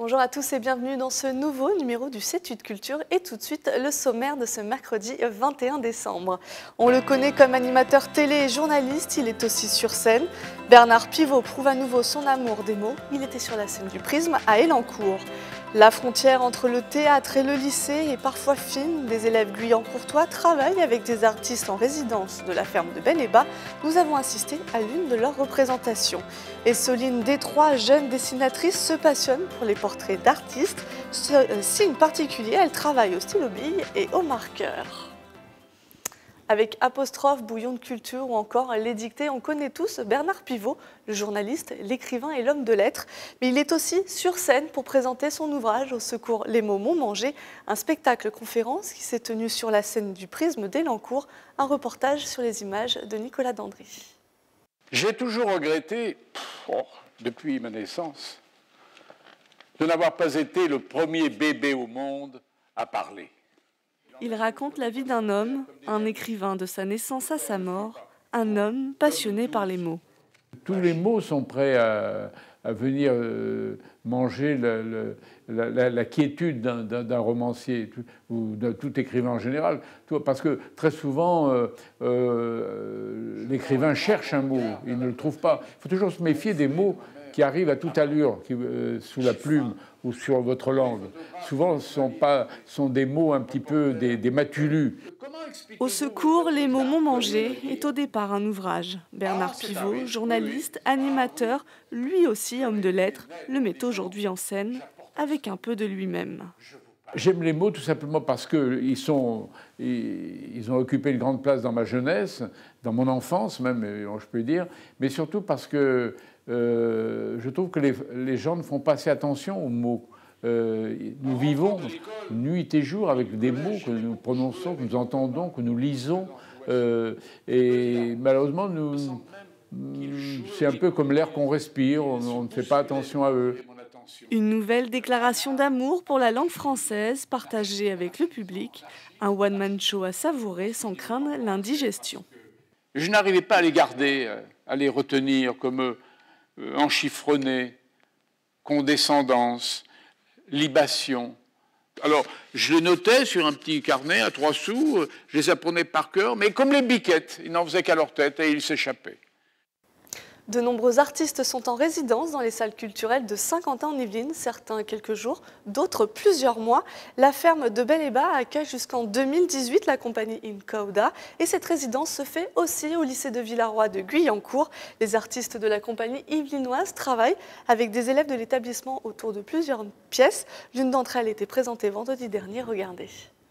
Bonjour à tous et bienvenue dans ce nouveau numéro du CETUD Culture et tout de suite le sommaire de ce mercredi 21 décembre. On le connaît comme animateur télé et journaliste, il est aussi sur scène. Bernard Pivot prouve à nouveau son amour des mots, il était sur la scène du Prisme à Elancourt. La frontière entre le théâtre et le lycée est parfois fine. Des élèves guyancourtois travaillent avec des artistes en résidence de la ferme de Bel-et-Bas. Nous avons assisté à l'une de leurs représentations. Et Soline Détroit, jeune dessinatrice, se passionne pour les portraits d'artistes. Signe particulier, elle travaille au stylo bille et au marqueur. Avec Apostrophe, Bouillon de culture ou encore Les dictées, on connaît tous Bernard Pivot, le journaliste, l'écrivain et l'homme de lettres. Mais il est aussi sur scène pour présenter son ouvrage Au secours, les mots m'ont mangé, un spectacle-conférence qui s'est tenu sur la scène du Prisme d'Elancourt, un reportage sur les images de Nicolas Dandry. J'ai toujours regretté, depuis ma naissance, de n'avoir pas été le premier bébé au monde à parler. Il raconte la vie d'un homme, un écrivain de sa naissance à sa mort, un homme passionné par les mots. Tous les mots sont prêts à venir manger la quiétude d'un romancier ou de tout écrivain en général. Parce que très souvent, l'écrivain cherche un mot, il ne le trouve pas. Il faut toujours se méfier des mots qui arrivent à toute allure, sous la plume ou sur votre langue. Souvent, ce sont des mots un petit peu des matulus. Au secours, les mots m'ont mangé est au départ un ouvrage. Bernard Pivot, journaliste, animateur, lui aussi homme de lettres, le met aujourd'hui en scène avec un peu de lui-même. J'aime les mots tout simplement parce qu'ils ont occupé une grande place dans ma jeunesse, dans mon enfance même, je peux dire, mais surtout parce que je trouve que les gens ne font pas assez attention aux mots. Nous vivons nuit et jour avec des mots que nous prononçons, que nous entendons, que nous lisons. Et malheureusement, c'est un peu comme l'air qu'on respire, on ne fait pas attention à eux. Une nouvelle déclaration d'amour pour la langue française partagée avec le public. Un one-man show à savourer sans craindre l'indigestion. Je n'arrivais pas à les garder, à les retenir comme enchiffronnés, condescendance, libation. Alors, je les notais sur un petit carnet à 3 sous, je les apprenais par cœur, mais comme les biquettes, ils n'en faisaient qu'à leur tête et ils s'échappaient. De nombreux artistes sont en résidence dans les salles culturelles de Saint-Quentin-en-Yvelines, certains quelques jours, d'autres plusieurs mois. La ferme de Bel-et-Bas accueille jusqu'en 2018 la compagnie Incauda et cette résidence se fait aussi au lycée de Villarroy de Guyancourt. Les artistes de la compagnie yvelinoise travaillent avec des élèves de l'établissement autour de plusieurs pièces. L'une d'entre elles était présentée vendredi dernier, regardez.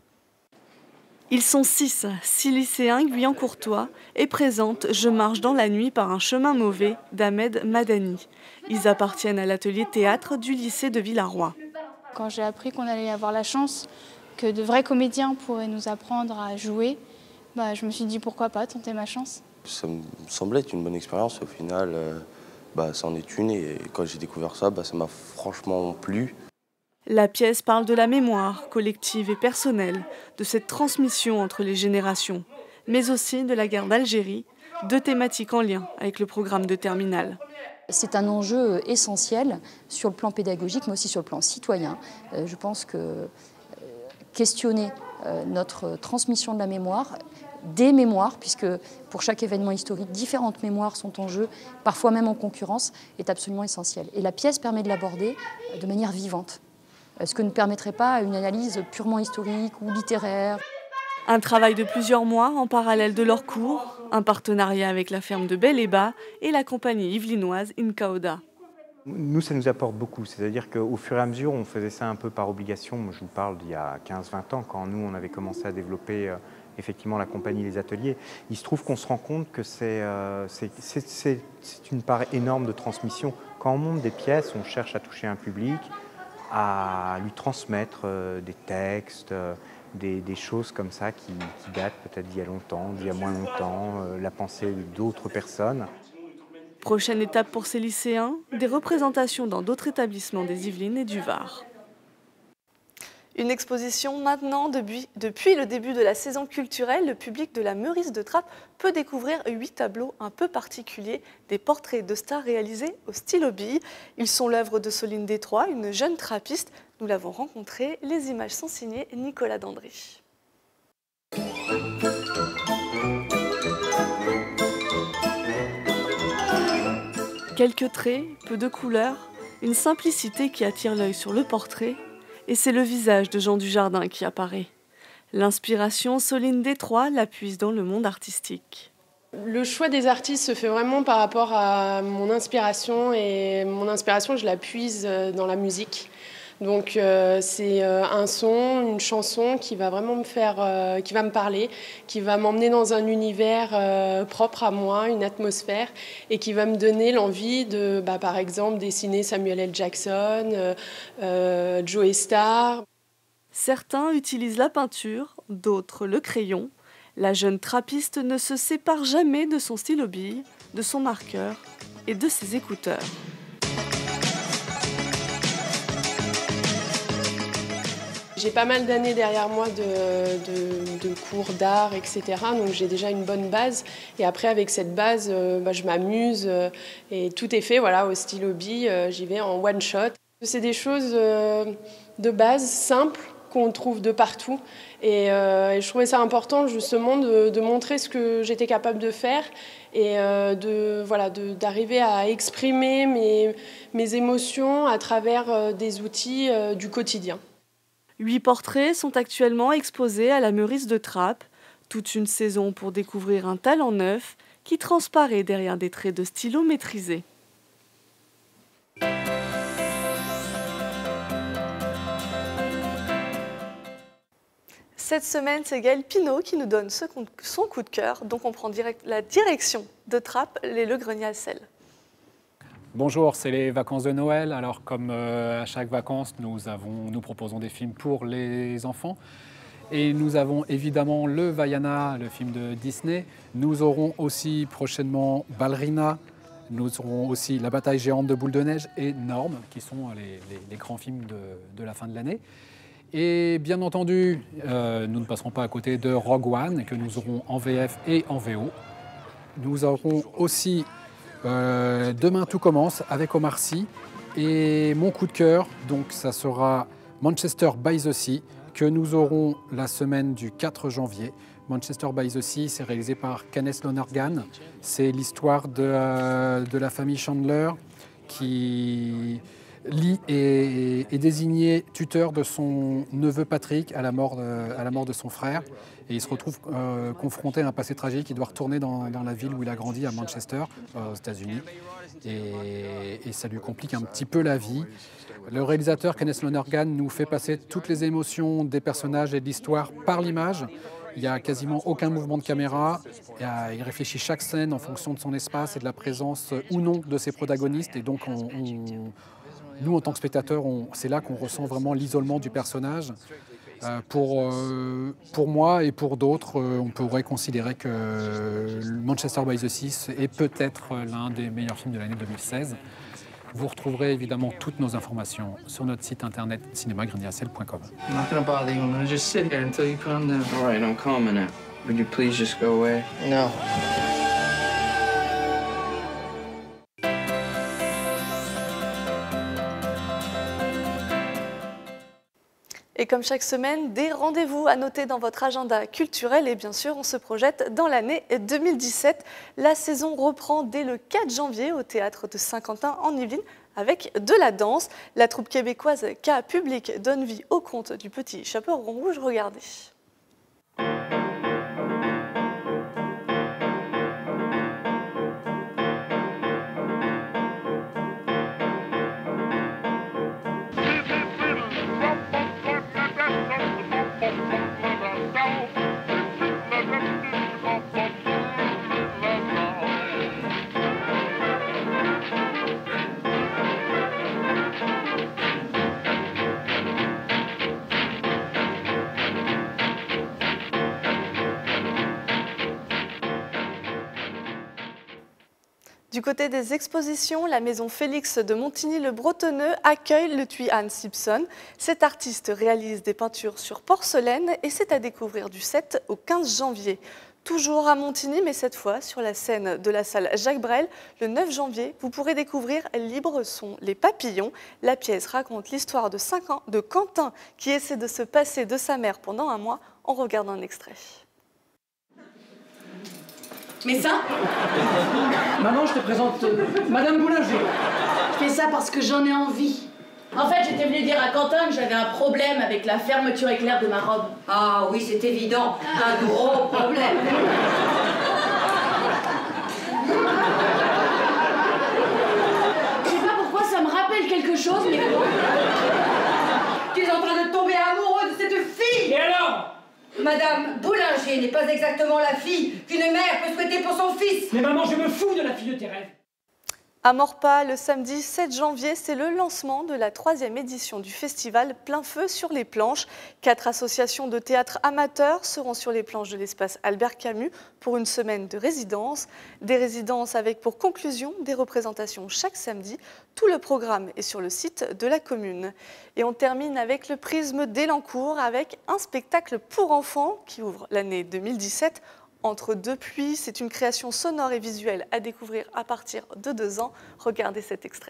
Ils sont 6 lycéens guyancourtois et présentent « Je marche dans la nuit par un chemin mauvais » d'Ahmed Madani. Ils appartiennent à l'atelier théâtre du lycée de Villarroy. Quand j'ai appris qu'on allait avoir la chance que de vrais comédiens pourraient nous apprendre à jouer, je me suis dit pourquoi pas tenter ma chance. Ça me semblait être une bonne expérience. Au final, ça en est une. Et quand j'ai découvert ça, ça m'a franchement plu. La pièce parle de la mémoire collective et personnelle, de cette transmission entre les générations, mais aussi de la guerre d'Algérie, 2 thématiques en lien avec le programme de terminale. C'est un enjeu essentiel sur le plan pédagogique, mais aussi sur le plan citoyen. Je pense que questionner notre transmission de la mémoire, des mémoires, puisque pour chaque événement historique, différentes mémoires sont en jeu, parfois même en concurrence, est absolument essentiel. Et la pièce permet de l'aborder de manière vivante. Ce que ne permettrait pas une analyse purement historique ou littéraire. Un travail de plusieurs mois en parallèle de leurs cours, un partenariat avec la ferme de Bel-et-Bas et la compagnie yvelinoise Incauda. Nous, ça nous apporte beaucoup, c'est-à-dire qu'au fur et à mesure, on faisait ça un peu par obligation. Moi, je vous parle d'il y a 15-20 ans, quand nous, on avait commencé à développer effectivement la compagnie, les ateliers. Il se trouve qu'on se rend compte que c'est une part énorme de transmission. Quand on monte des pièces, on cherche à toucher un public, à lui transmettre des textes, des choses comme ça qui datent peut-être d'il y a longtemps, d'il y a moins longtemps, la pensée d'autres personnes. Prochaine étape pour ces lycéens, des représentations dans d'autres établissements des Yvelines et du Var. Une exposition maintenant, depuis le début de la saison culturelle, le public de la Meurice de Trappes peut découvrir 8 tableaux un peu particuliers, des portraits de stars réalisés au stylo bille. Ils sont l'œuvre de Soline Détroit, une jeune trappiste. Nous l'avons rencontrée, les images sont signées Nicolas Dandry. Quelques traits, peu de couleurs, une simplicité qui attire l'œil sur le portrait, et c'est le visage de Jean Dujardin qui apparaît. L'inspiration, Soline Détroit la puise dans le monde artistique. Le choix des artistes se fait vraiment par rapport à mon inspiration, et mon inspiration, je la puise dans la musique. Donc c'est un son, une chanson qui va vraiment qui va me parler, qui va m'emmener dans un univers propre à moi, une atmosphère, et qui va me donner l'envie de, par exemple, dessiner Samuel L. Jackson, Joe Starr. Certains utilisent la peinture, d'autres le crayon. La jeune trappiste ne se sépare jamais de son stylo bille, de son marqueur et de ses écouteurs. J'ai pas mal d'années derrière moi de cours d'art, etc. Donc j'ai déjà une bonne base. Et après, avec cette base, je m'amuse. Et tout est fait au stylo bille. J'y vais en one shot. C'est des choses de base, simples, qu'on trouve de partout. Et je trouvais ça important, justement, de montrer ce que j'étais capable de faire et d'arriver à exprimer mes émotions à travers des outils du quotidien. 8 portraits sont actuellement exposés à la Meurice de Trappes. Toute une saison pour découvrir un talent neuf qui transparaît derrière des traits de stylo maîtrisés. Cette semaine, c'est Gaël Pinault qui nous donne son coup de cœur. Donc on prend la direction de Trappes, les Le Grenier à sel. Bonjour, c'est les vacances de Noël. Alors comme à chaque vacances, nous proposons des films pour les enfants. Et nous avons évidemment le Vaiana, le film de Disney. Nous aurons aussi prochainement Ballerina. Nous aurons aussi La bataille géante de Boule de Neige et Norme, qui sont les grands films de la fin de l'année. Et bien entendu, nous ne passerons pas à côté de Rogue One, que nous aurons en VF et en VO. Nous aurons aussi Demain tout commence avec Omar Sy. Et mon coup de cœur, donc ça sera Manchester by the Sea, que nous aurons la semaine du 4 janvier. Manchester by the Sea, c'est réalisé par Kenneth Lonergan. C'est l'histoire de la famille Chandler qui... Lee est désigné tuteur de son neveu Patrick à la mort de son frère. Et il se retrouve confronté à un passé tragique. Il doit retourner dans la ville où il a grandi, à Manchester, aux États-Unis. Et ça lui complique un petit peu la vie. Le réalisateur Kenneth Lonergan nous fait passer toutes les émotions des personnages et de l'histoire par l'image. Il n'y a quasiment aucun mouvement de caméra. Il réfléchit chaque scène en fonction de son espace et de la présence ou non de ses protagonistes. Et donc nous, en tant que spectateurs, c'est là qu'on ressent vraiment l'isolement du personnage. Pour moi et pour d'autres, on pourrait considérer que Manchester by the Sea est peut-être l'un des meilleurs films de l'année 2016. Vous retrouverez évidemment toutes nos informations sur notre site internet cinémagrenier-à-sel.com. I'm not gonna bother you. I'm gonna just sit here until you calm down. All right, I'm calming now. Would you please just go away? No. Et comme chaque semaine, des rendez-vous à noter dans votre agenda culturel. Et bien sûr, on se projette dans l'année 2017. La saison reprend dès le 4 janvier au théâtre de Saint-Quentin en Yvelines avec de la danse. La troupe québécoise Cas Public donne vie au conte du Petit Chaperon Rouge. Regardez. Du côté des expositions, la maison Félix de Montigny-le-Bretonneux accueille le Thuy Anne Simpson. Cet artiste réalise des peintures sur porcelaine et c'est à découvrir du 7 au 15 janvier. Toujours à Montigny, mais cette fois sur la scène de la salle Jacques Brel, le 9 janvier, vous pourrez découvrir Libre sont les papillons. La pièce raconte l'histoire de 5 ans de Quentin qui essaie de se passer de sa mère pendant un mois. On regarde un extrait. Mais ça, Maman, je te présente Madame Boulanger. je fais ça parce que j'en ai envie. En fait, j'étais venue dire à Quentin que j'avais un problème avec la fermeture éclair de ma robe. Ah oui, c'est évident, un gros problème. Je sais pas pourquoi ça me rappelle quelque chose, mais quoi? Tu es en train de tomber amoureux de cette fille. Et alors? Madame Boulanger n'est pas exactement la fille qu'une mère peut souhaiter pour son fils. Mais maman, je me fous de la fille de tes rêves. À Maurepas, le samedi 7 janvier, c'est le lancement de la 3e édition du festival Plein Feu sur les planches. 4 associations de théâtre amateurs seront sur les planches de l'espace Albert Camus pour une semaine de résidence. Des résidences avec pour conclusion des représentations chaque samedi. Tout le programme est sur le site de la commune. Et on termine avec le Prisme d'Elancourt avec un spectacle pour enfants qui ouvre l'année 2017. Entre deux pluies, c'est une création sonore et visuelle à découvrir à partir de 2 ans. Regardez cet extrait.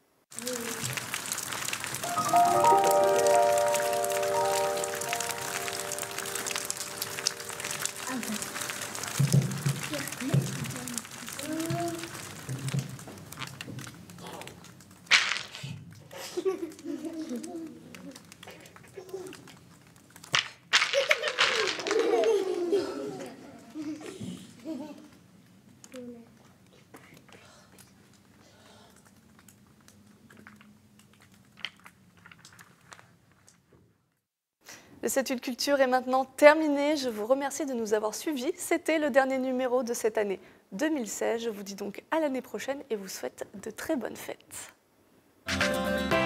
Le 7-8 Culture est maintenant terminé. Je vous remercie de nous avoir suivis. C'était le dernier numéro de cette année 2016. Je vous dis donc à l'année prochaine et vous souhaite de très bonnes fêtes.